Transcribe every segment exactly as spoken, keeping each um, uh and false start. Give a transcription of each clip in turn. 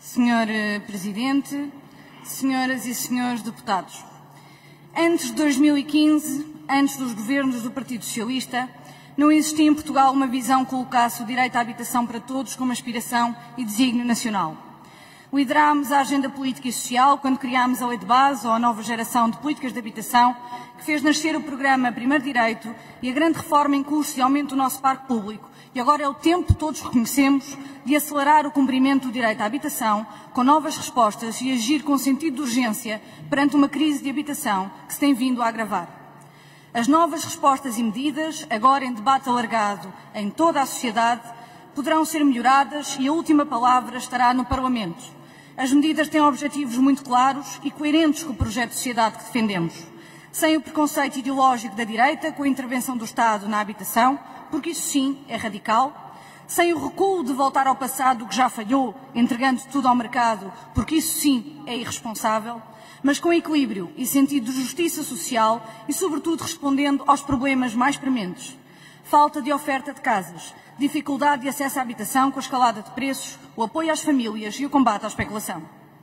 senhor Presidente, senhoras e senhores deputados, antes de dois mil e quinze, antes dos governos do Partido Socialista, não existia em Portugal uma visão que colocasse o direito à habitação para todos como aspiração e desígnio nacional. Liderámos a agenda política e social quando criámos a Lei de Base ou a nova geração de políticas de habitação, que fez nascer o programa Primeiro Direito e a grande reforma em curso e aumento do nosso parque público. E agora é o tempo, todos reconhecemos, de acelerar o cumprimento do direito à habitação com novas respostas e agir com sentido de urgência perante uma crise de habitação que se tem vindo a agravar. As novas respostas e medidas, agora em debate alargado em toda a sociedade, poderão ser melhoradas e a última palavra estará no Parlamento. As medidas têm objetivos muito claros e coerentes com o projeto de sociedade que defendemos, sem o preconceito ideológico da direita com a intervenção do Estado na habitação, porque isso sim é radical, sem o recuo de voltar ao passado que já falhou, entregando tudo ao mercado, porque isso sim é irresponsável, mas com equilíbrio e sentido de justiça social e, sobretudo, respondendo aos problemas mais prementes. Falta de oferta de casas, dificuldade de acesso à habitação com a escalada de preços, o apoio às famílias e o combate à especulação.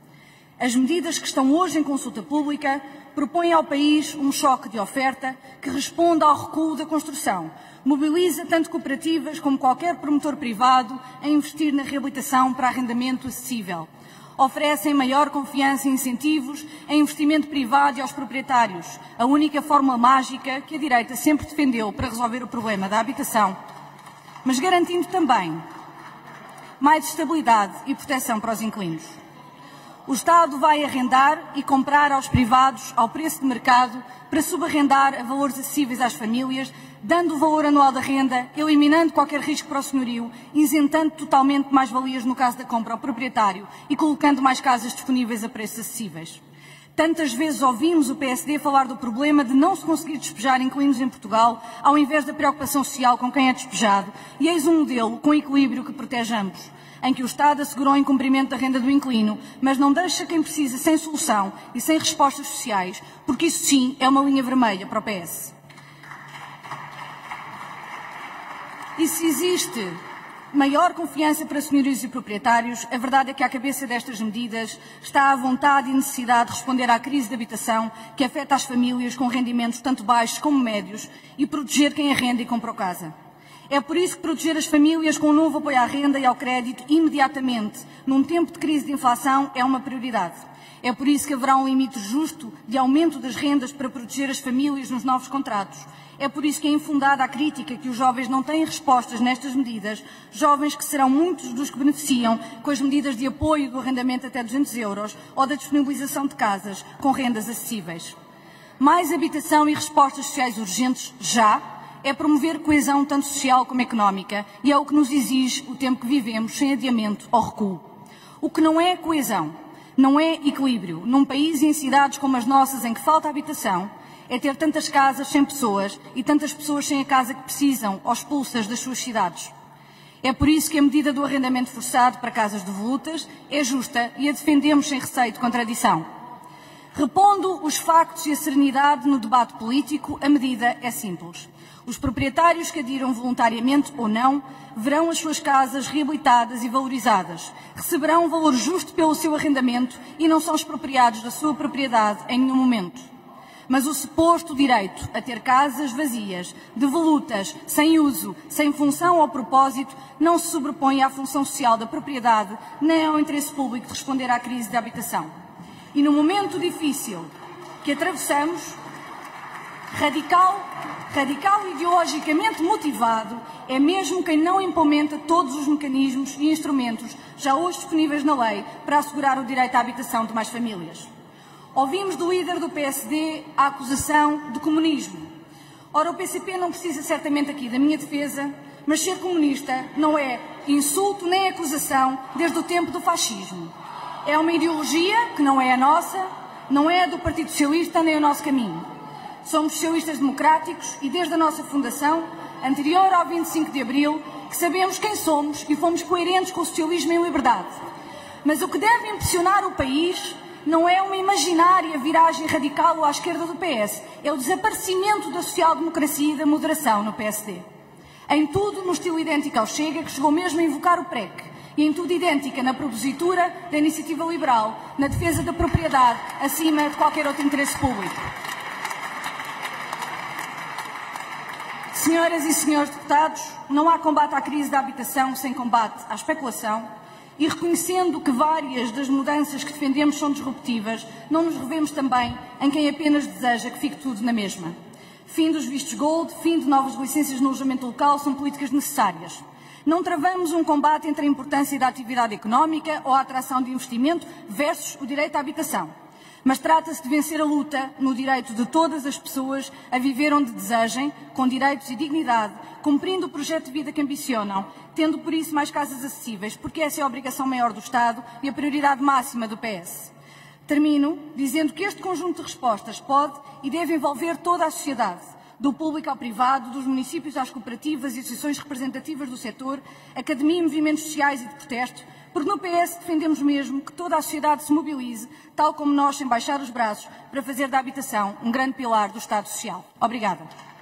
As medidas que estão hoje em consulta pública propõem ao país um choque de oferta que responda ao recuo da construção, mobiliza tanto cooperativas como qualquer promotor privado a investir na reabilitação para arrendamento acessível. Oferecem maior confiança e incentivos a investimento privado e aos proprietários, a única fórmula mágica que a direita sempre defendeu para resolver o problema da habitação, mas garantindo também mais estabilidade e proteção para os inquilinos. O Estado vai arrendar e comprar aos privados ao preço de mercado para subarrendar a valores acessíveis às famílias, dando o valor anual da renda, eliminando qualquer risco para o senhorio, isentando totalmente mais-valias no caso da compra ao proprietário e colocando mais casas disponíveis a preços acessíveis. Tantas vezes ouvimos o P S D falar do problema de não se conseguir despejar inquilinos em Portugal, ao invés da preocupação social com quem é despejado, e eis um modelo com equilíbrio que protege ambos, em que o Estado assegurou o incumprimento da renda do inquilino, mas não deixa quem precisa sem solução e sem respostas sociais, porque isso sim é uma linha vermelha para o P S. E se existe maior confiança para senhorios e proprietários, a verdade é que à cabeça destas medidas está a vontade e necessidade de responder à crise de habitação que afeta as famílias com rendimentos tanto baixos como médios e proteger quem arrenda e comprou casa. É por isso que proteger as famílias com um novo apoio à renda e ao crédito imediatamente, num tempo de crise de inflação, é uma prioridade. É por isso que haverá um limite justo de aumento das rendas para proteger as famílias nos novos contratos. É por isso que é infundada a crítica que os jovens não têm respostas nestas medidas, jovens que serão muitos dos que beneficiam com as medidas de apoio do arrendamento até duzentos euros ou da disponibilização de casas com rendas acessíveis. Mais habitação e respostas sociais urgentes já é promover coesão tanto social como económica e é o que nos exige o tempo que vivemos sem adiamento ou recuo. O que não é coesão, não é equilíbrio, num país e em cidades como as nossas em que falta habitação, é ter tantas casas sem pessoas e tantas pessoas sem a casa que precisam ou expulsas das suas cidades. É por isso que a medida do arrendamento forçado para casas devolutas é justa e a defendemos sem receio de contradição. Repondo os factos e a serenidade no debate político, a medida é simples. Os proprietários que adiram voluntariamente ou não verão as suas casas reabilitadas e valorizadas, receberão um valor justo pelo seu arrendamento e não são expropriados da sua propriedade em nenhum momento. Mas o suposto direito a ter casas vazias, devolutas, sem uso, sem função ou propósito, não se sobrepõe à função social da propriedade, nem ao interesse público de responder à crise da habitação. E no momento difícil que atravessamos, radical, radical e ideologicamente motivado, é mesmo quem não implementa todos os mecanismos e instrumentos já hoje disponíveis na lei para assegurar o direito à habitação de mais famílias. Ouvimos do líder do P S D a acusação de comunismo. Ora, o P C P não precisa certamente aqui da minha defesa, mas ser comunista não é insulto nem acusação desde o tempo do fascismo. É uma ideologia que não é a nossa, não é a do Partido Socialista nem o nosso caminho. Somos socialistas democráticos e desde a nossa fundação, anterior ao vinte e cinco de abril, que sabemos quem somos e fomos coerentes com o socialismo em liberdade. Mas o que deve impressionar o país não é uma imaginária viragem radical à esquerda do P S, é o desaparecimento da social-democracia e da moderação no P S D. Em tudo, no estilo idêntico ao Chega, que chegou mesmo a invocar o P R E C, e em tudo idêntica na propositura da iniciativa liberal, na defesa da propriedade, acima de qualquer outro interesse público. Senhoras e senhores deputados, não há combate à crise da habitação sem combate à especulação e, reconhecendo que várias das mudanças que defendemos são disruptivas, não nos revemos também em quem apenas deseja que fique tudo na mesma. Fim dos vistos gold, fim de novas licenças no alojamento local são políticas necessárias. Não travamos um combate entre a importância da atividade económica ou a atração de investimento versus o direito à habitação. Mas trata-se de vencer a luta no direito de todas as pessoas a viver onde desejem, com direitos e dignidade, cumprindo o projeto de vida que ambicionam, tendo por isso mais casas acessíveis, porque essa é a obrigação maior do Estado e a prioridade máxima do P S. Termino dizendo que este conjunto de respostas pode e deve envolver toda a sociedade, do público ao privado, dos municípios às cooperativas e associações representativas do setor, academia e movimentos sociais e de protesto, porque no P S defendemos mesmo que toda a sociedade se mobilize, tal como nós, sem baixar os braços, para fazer da habitação um grande pilar do Estado Social. Obrigada.